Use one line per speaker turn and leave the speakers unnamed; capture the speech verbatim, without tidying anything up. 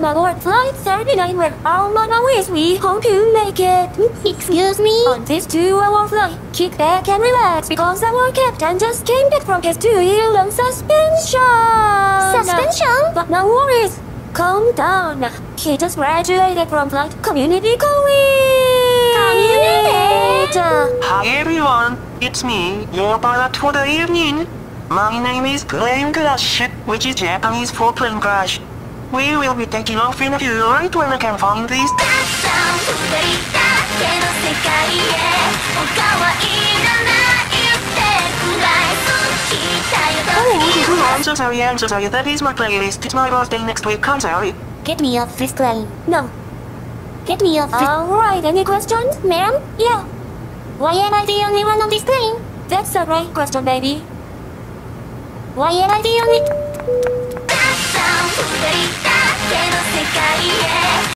Welcome aboard Flight thirty-nine, where all on our ways we hope you make it.
Excuse me?
On this two-hour flight, kick back and relax because our captain just came back from his two-year-long suspension.
Suspension?
But no worries. Calm down. He just graduated from Flight Community College.
Community?
Hi everyone, it's me, your pilot for the evening. My name is Plane Crash, which is Japanese for plane crash. We will be taking off in a few right when I can find this. Oh, I'm so sorry, I'm so sorry, that is my playlist. It's my birthday next week, I'm sorry.
Get me off this plane.
No.
Get me off this...
Alright, any questions?
Ma'am?
Yeah.
Why am I the only one on this plane?
That's a great question, baby.
Why am I the only...